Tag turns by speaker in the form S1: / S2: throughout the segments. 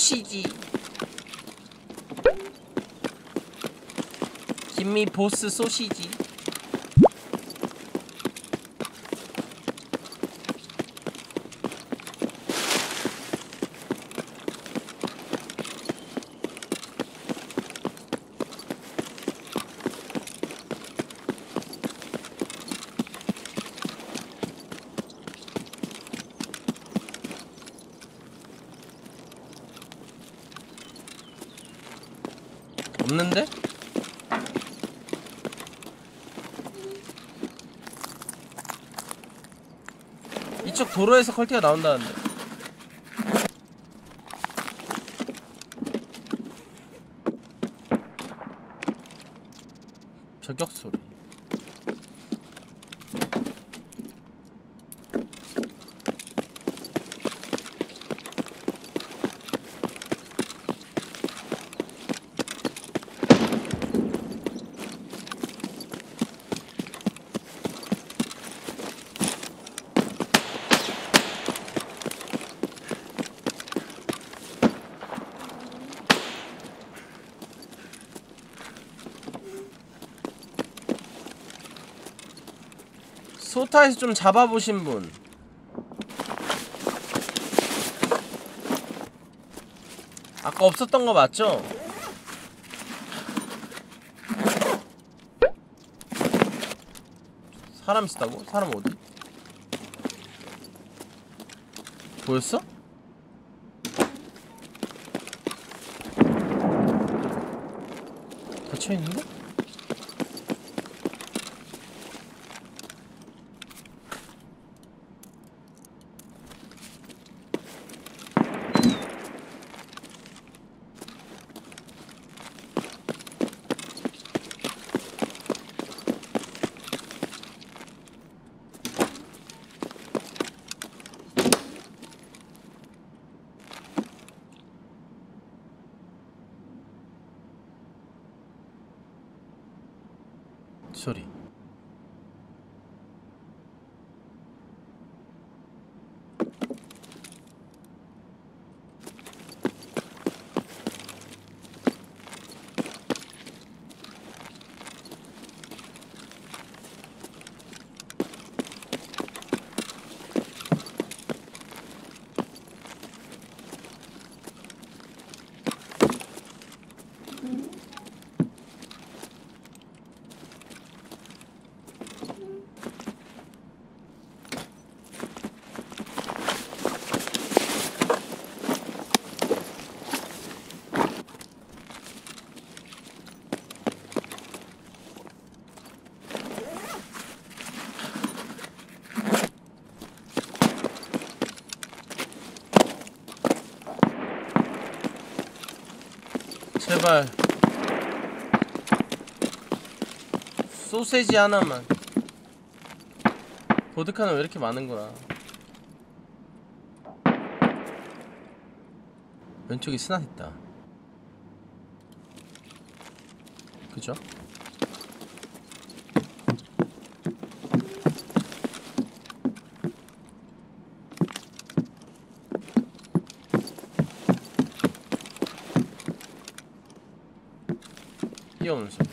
S1: 소시지. 김미 보스 소시지. 없는데? 이쪽 도로에서 컬티가 나온다는데. 저격 소리. 소타에서 좀 잡아보신 분. 아까 없었던 거 맞죠? 사람 있었다고? 사람 어디? 보였어? 닫혀있는데? 소리. 제발 소세지 하나만. 보드카는 왜 이렇게 많은거야. 왼쪽에 스낫 있다. 그죠? 뛰어오는 소리.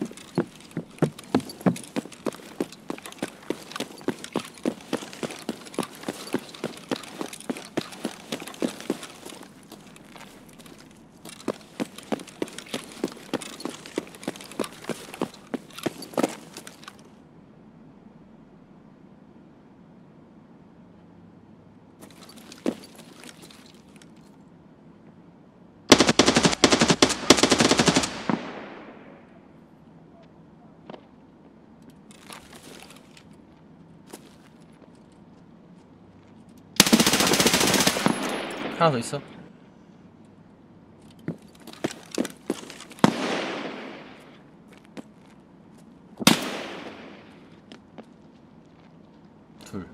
S1: 하나 더 있어. 둘.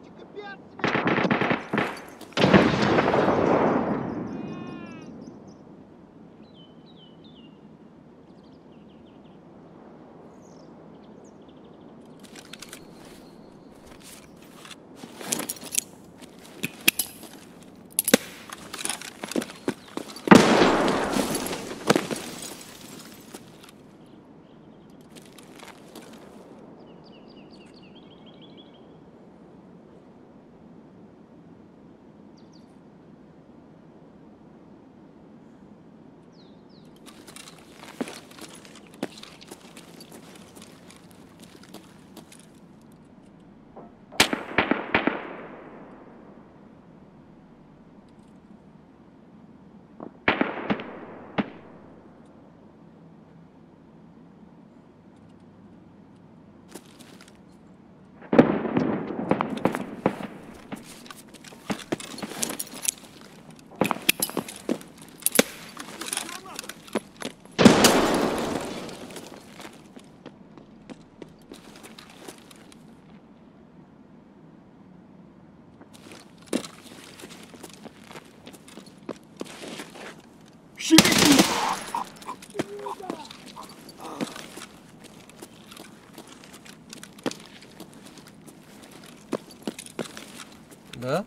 S1: 뭐야?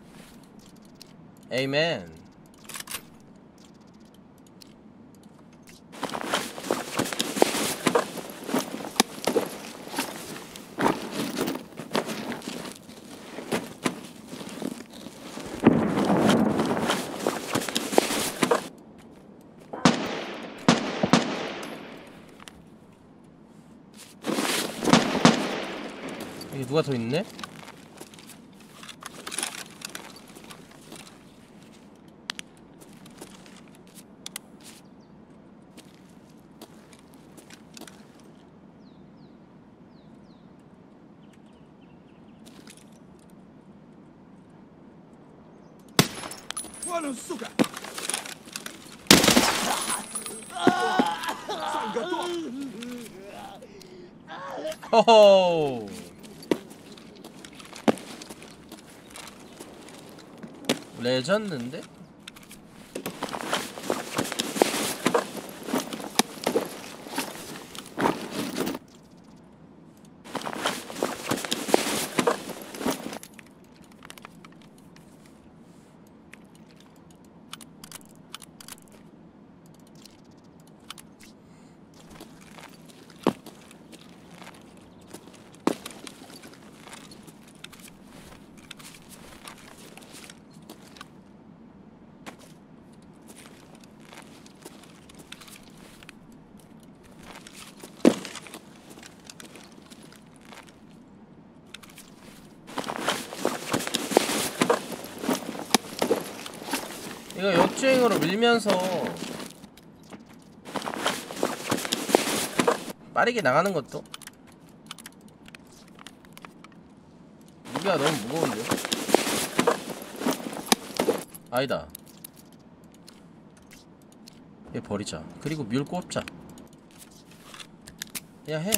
S1: 에이맨. 여기 누가 더 있네?
S2: Bueno, suka! Salga
S1: 호호. 레전드인데? 이거 역주행으로 밀면서 빠르게 나가는 것도 무게가 너무 무거운데요? 아니다. 얘 버리자. 그리고 뮬 꼽자. 야 해.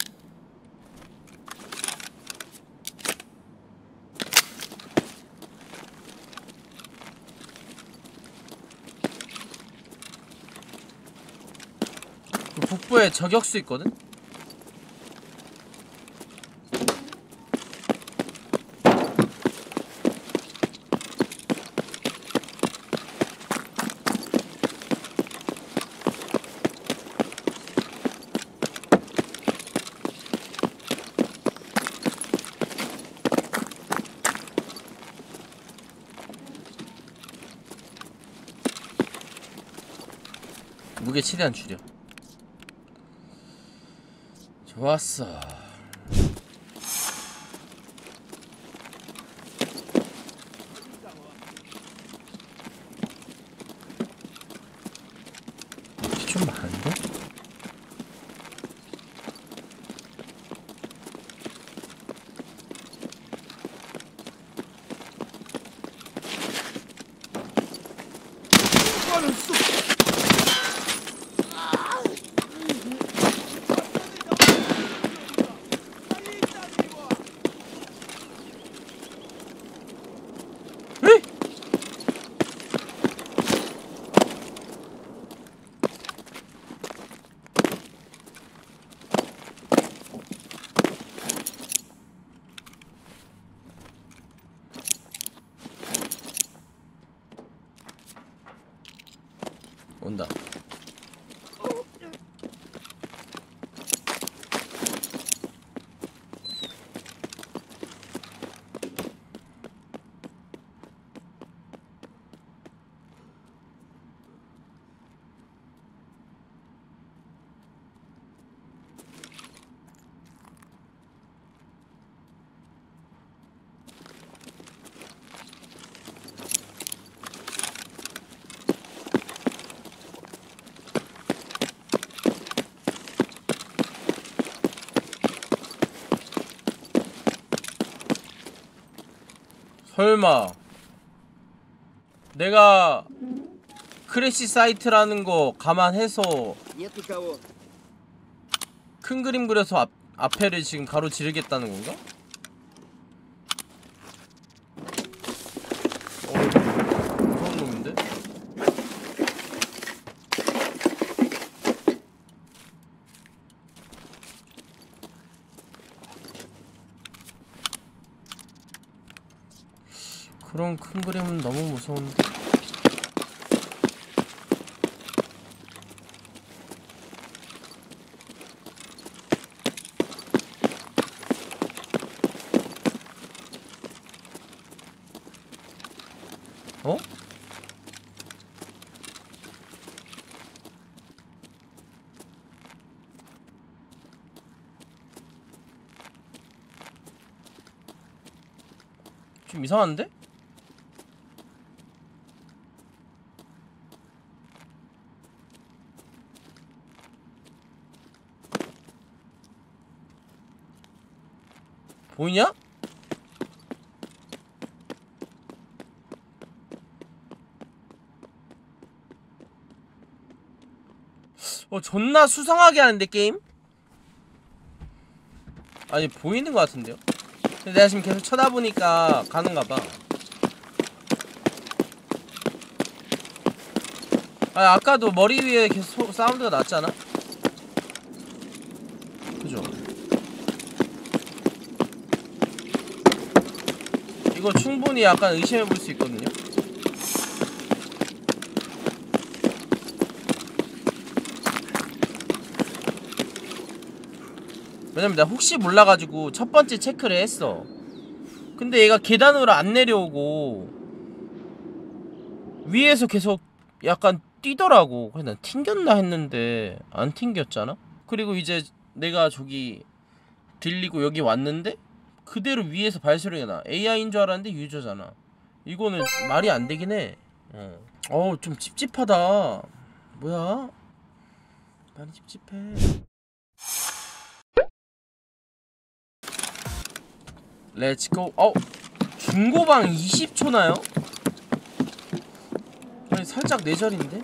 S1: 북부에 저격수 있거든? 무게 최대한 줄여. 좋았어. 좀 많은데? 온다. 설마 내가 크래시 사이트라는 거 감안해서
S3: Нет никого.
S1: 큰 그림 그려서 앞에를 지금 가로지르겠다는 건가? 무서운 놈인데? 그런 큰 그림은 너무 무서운데. 어? 좀 이상한데? 보이냐? 존나 수상하게 하는데 게임? 아니 보이는 것 같은데요? 근데 내가 지금 계속 쳐다보니까 가는가봐. 아 아까도 머리 위에 계속 사운드가 났잖아? 그죠? 이거 충분히 약간 의심해볼 수 있거든요? 왜냐면 내가 혹시 몰라가지고 첫 번째 체크를 했어. 근데 얘가 계단으로 안 내려오고 위에서 계속 약간 뛰더라고. 그래서 난 튕겼나 했는데 안 튕겼잖아? 그리고 이제 내가 저기 들리고 여기 왔는데 그대로 위에서 발소리가 나. AI인 줄 알았는데 유저잖아. 이거는 말이 안 되긴 해. 어우 좀 찝찝하다. 뭐야? 많이 찝찝해. 렛츠고. 중고방 20초나요? 아니 살짝 내절인데?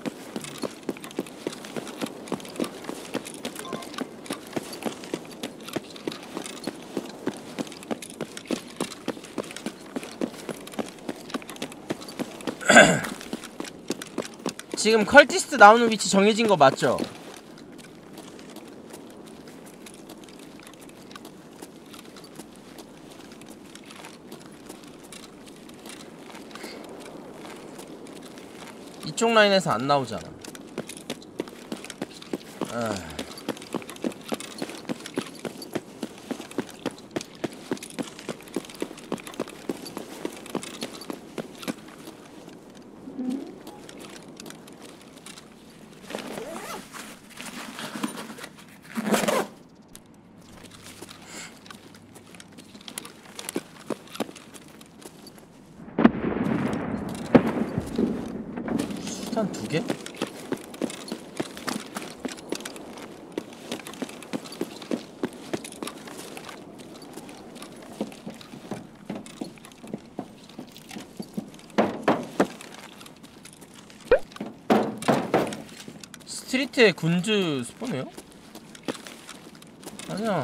S1: 지금 컬티스트 나오는 위치 정해진 거 맞죠? 이쪽 라인에서 안 나오잖아. 수탄 2개? 스트리트에 군주 스포네요? 아니야.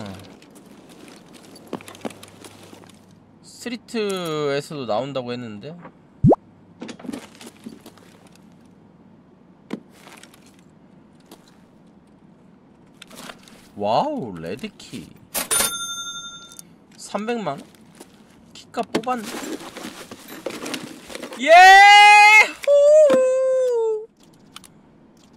S1: 스트리트에서도 나온다고 했는데. 와우 레드키 300만원? 키값 뽑았네. 예후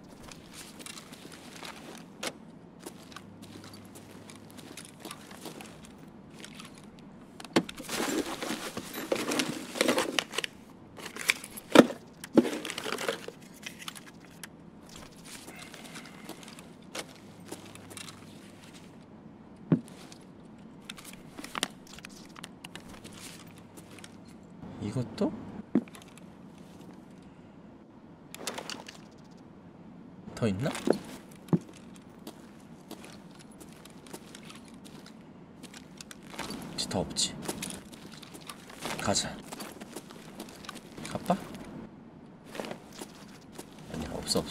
S1: 이것도? 더 있나? 더 없지. 가자. 가빠? 아니야, 없어.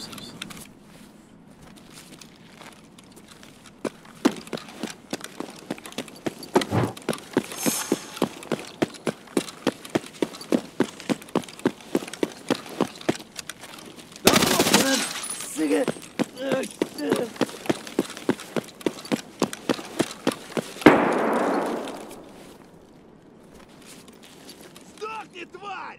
S2: Сдохни, тварь!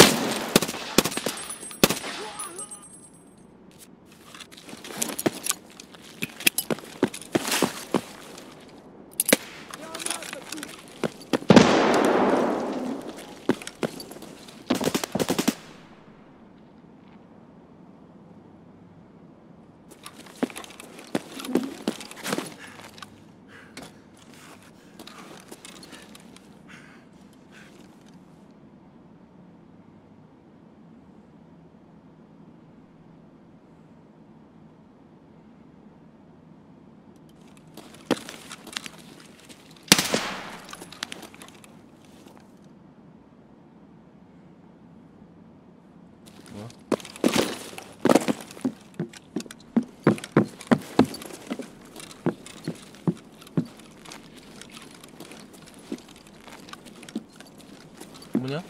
S1: 뭐냐?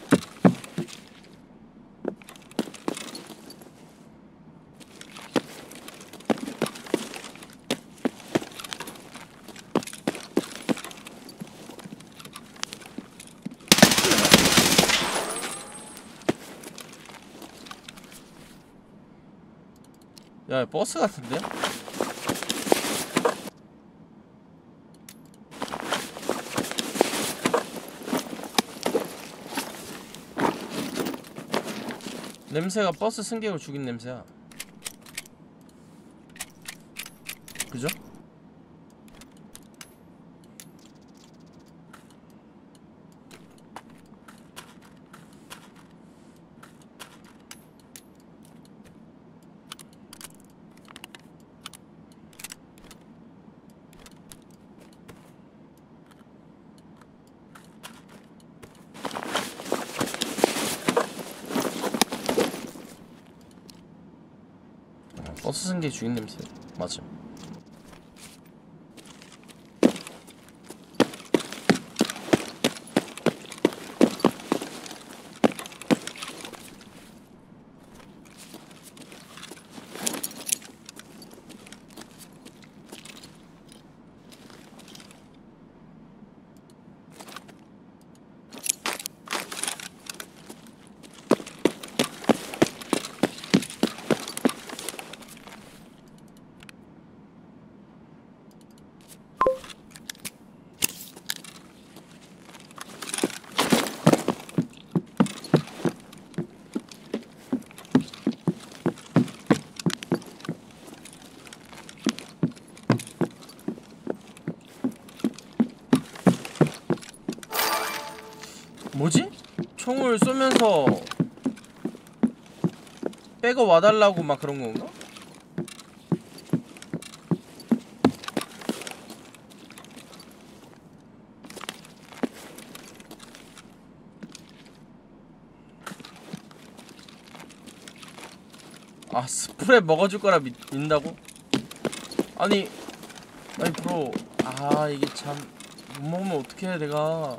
S1: 야, 버스 같은데? 냄새가 버스 승객을 죽인 냄새야. 그죠? 버스 승객 죽인 냄새 맞음. 뭐지? 총을 쏘면서 백업 와달라고 막 그런 건가? 아, 스프레 먹어줄 거라 믿는다고? 아니 브로. 아, 이게 참 못 먹으면 어떡해 내가.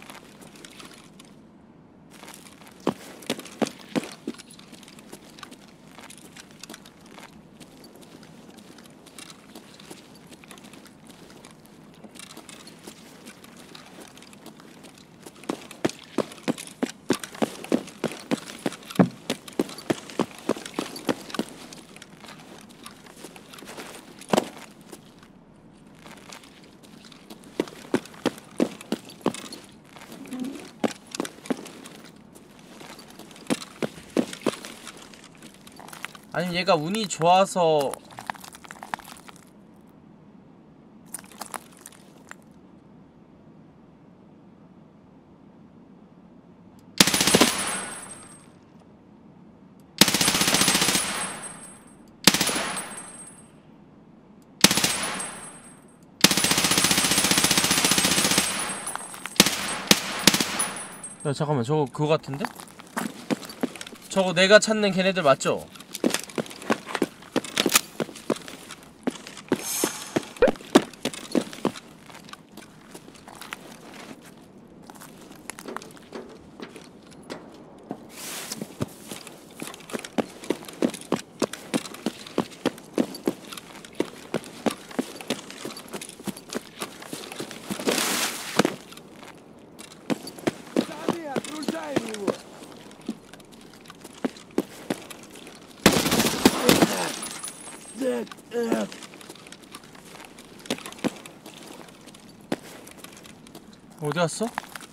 S1: 아니 얘가 운이 좋아서 야 잠깐만, 저거 그거 같은데? 저거 내가 찾는 걔네들 맞죠?
S2: Сами окружаем его!
S1: 어디 갔어?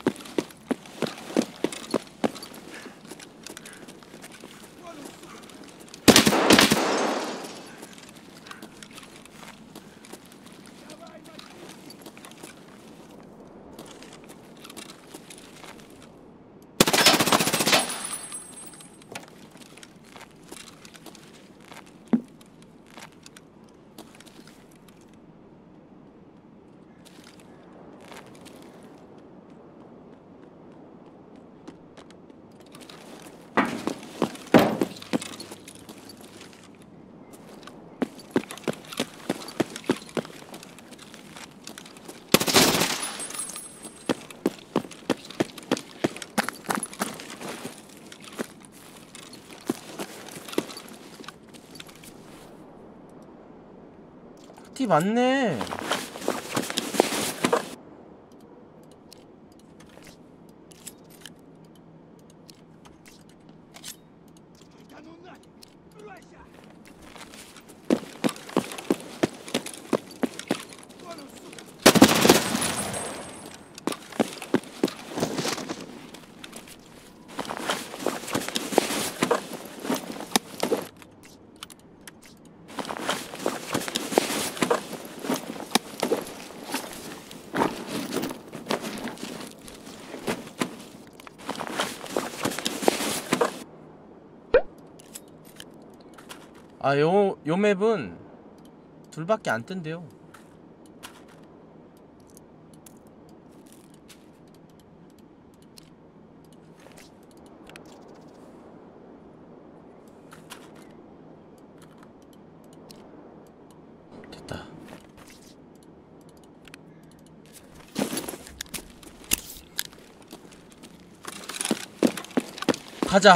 S1: 티 맞네.
S2: Да ну нафиг! Бросься! Вон он, сука!
S1: 아, 요 맵은 둘밖에 안 뜬대요. 됐다. 가자.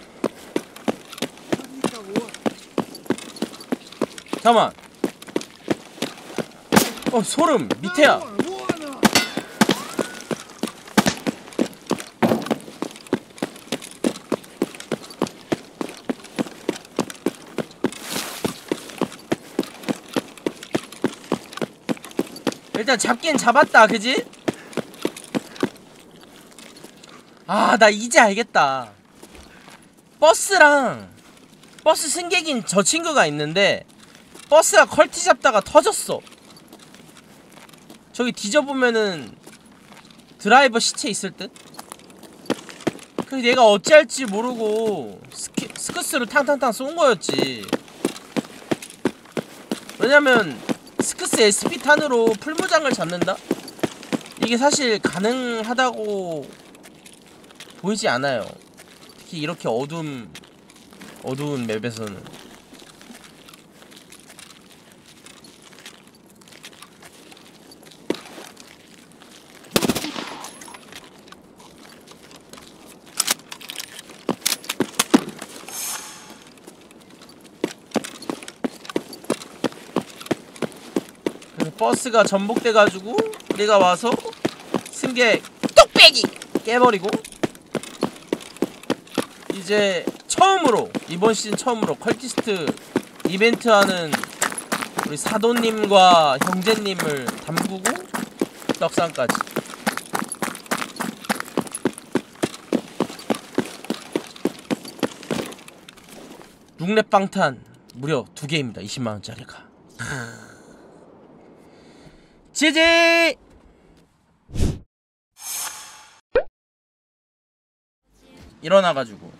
S2: Там никого!
S1: 잠깐만. 소름. 밑에야.
S2: Вон он!
S1: 일단 잡긴 잡았다, 그지? 아, 나 이제 알겠다. 버스 승객인 저 친구가 있는데 버스가 컬티 잡다가 터졌어. 저기 뒤져보면은 드라이버 시체 있을 듯? 그래서 얘가 어찌할지 모르고 스크스를 탕탕탕 쏜 거였지. 왜냐면 스크스 SP탄으로 풀무장을 잡는다? 이게 사실 가능하다고 보이지 않아요. 특히 이렇게 어두운 맵에서는. 그래서 버스가 전복돼가지고 내가 와서 승객 뚝배기 깨버리고, 이제 처음으로, 이번 시즌 처음으로 컬티스트 이벤트 하는 우리 사도님과 형제님을 담그고 떡상까지. 룩랩 방탄 무려 2개입니다 20만원짜리가. 지지! 일어나가지고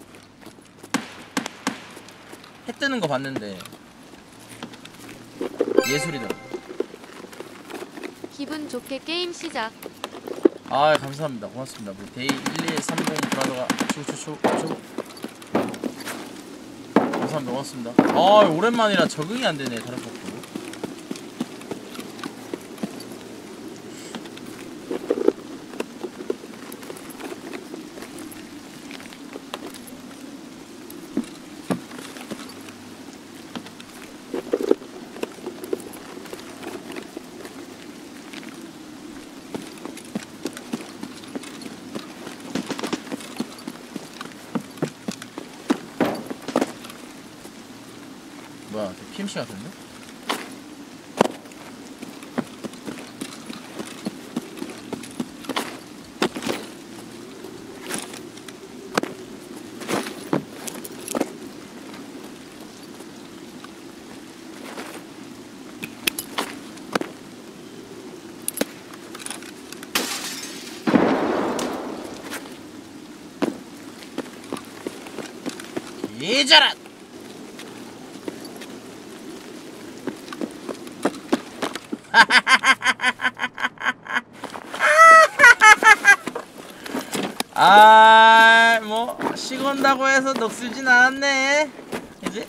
S1: 해 뜨는 거 봤는데 예술이더라.
S3: 기분 좋게 게임 시작.
S1: 아 감사합니다. 고맙습니다. 뭐 데이 1230 브라더가 초 감사합니다. 고맙습니다. 아 오랜만이라 적응이 안 되네 다른 것도. 뭐야, PMC 같은데? 예자라! 아, 뭐 식은다고 해서 녹슬진 않았네. 그지?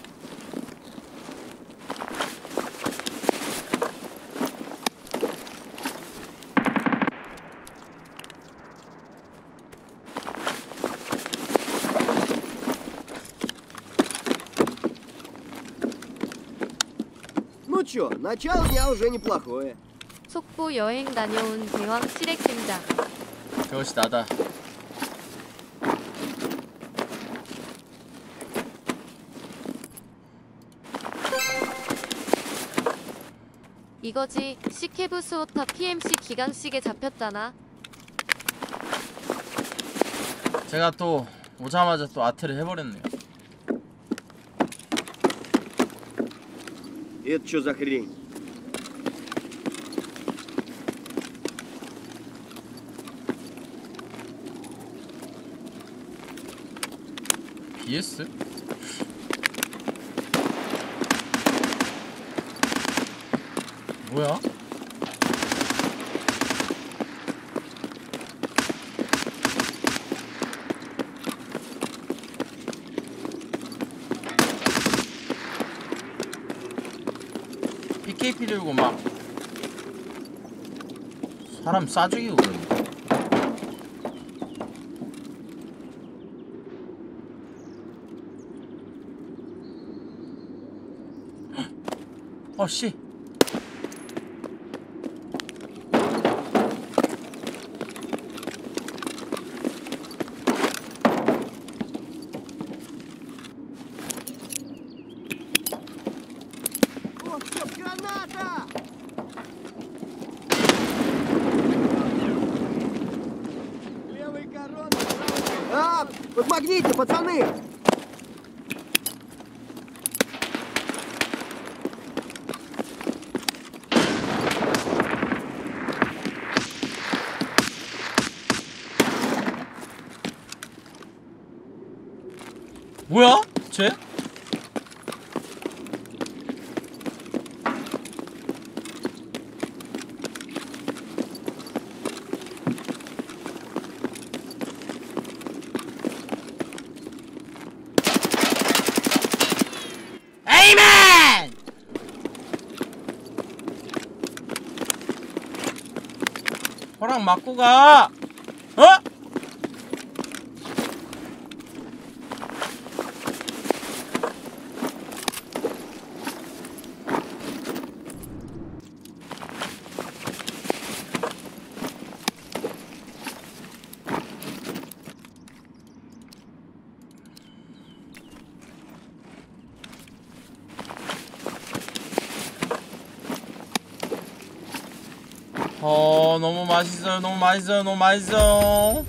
S3: Ну чё, начало дня уже неплохое.
S4: 속보 여행 다녀온 대왕 시렉 등장.
S1: 그것이 나다.
S4: 이거지. 시케브 스호타 PMC 기강식에 잡혔잖아.
S1: 제가 또 오자마자 또 아트를 해버렸네요.
S3: Это чё за хрень?
S1: BS? 뭐야? PKP 들고 막 사람 싸죽이고 그러네. 씨.
S3: О, всё, граната! Левый корон, правый... А, подмогните, пацаны!
S1: 뭐야? 쟤? 에이맨! 허락 맞고 가! 어? 너무 맛있어요. 너무 맛있어요. 너무 맛있어요.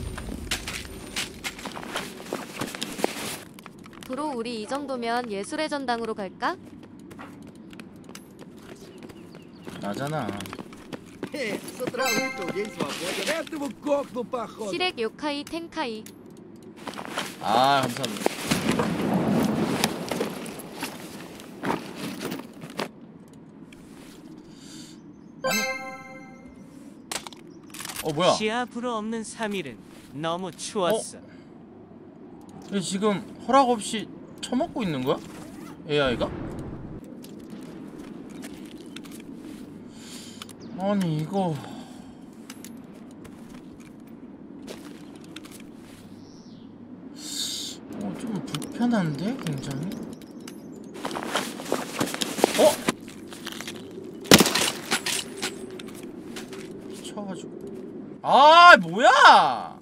S4: 브로 우리 이 정도면 예술의 전당으로 갈까?
S1: 나잖아.
S3: С утра вышел, день свободен.
S2: Этого кокнул, походу.
S4: 시렉 요카이 텐카이.
S1: 아, 감사합니다. 아니. 뭐야?
S5: 시합으로 없는 3일은 너무 추웠어.
S1: 얘 지금 허락 없이 처먹고 있는 거야? AI가? 아니 이거 좀 불편한데 굉장히? 쳐가지고 뭐야!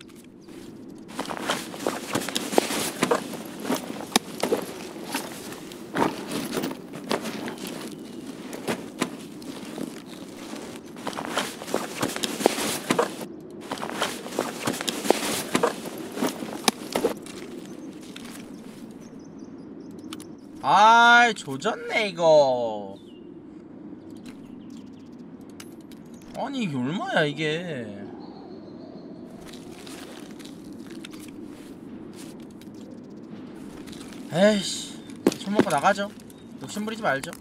S1: 조졌네 이거. 아니 이게 얼마야 이게. 에이씨, 처먹고 나가죠. 욕심부리지 말죠.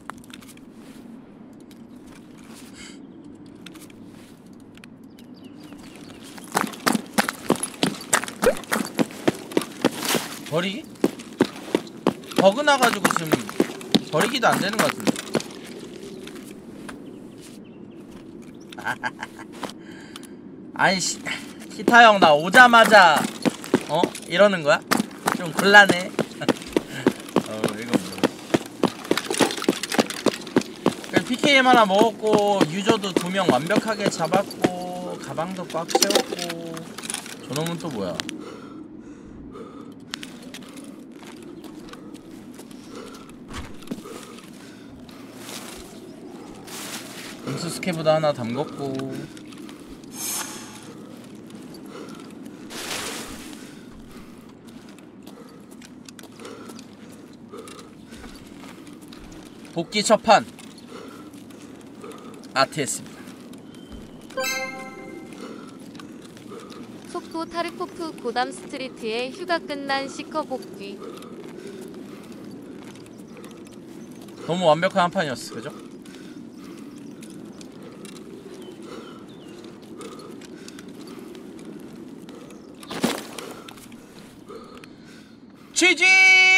S1: 버리기? 버그 나가지고 지금 버리기도 안 되는 것 같은데. 아니 기타 형 나 오자마자 이러는 거야? 좀 곤란해. 이거 뭐야? PKM 하나 먹었고 유저도 2명 완벽하게 잡았고 가방도 꽉 채웠고 저놈은 또 뭐야? 음수스케보다 하나 담궜고 복귀 첫판 아트했습니다.
S4: 속도 타르코프 고담 스트리트에 휴가 끝난 시커 복귀.
S1: 너무 완벽한 한 판이었어, 그죠? GG!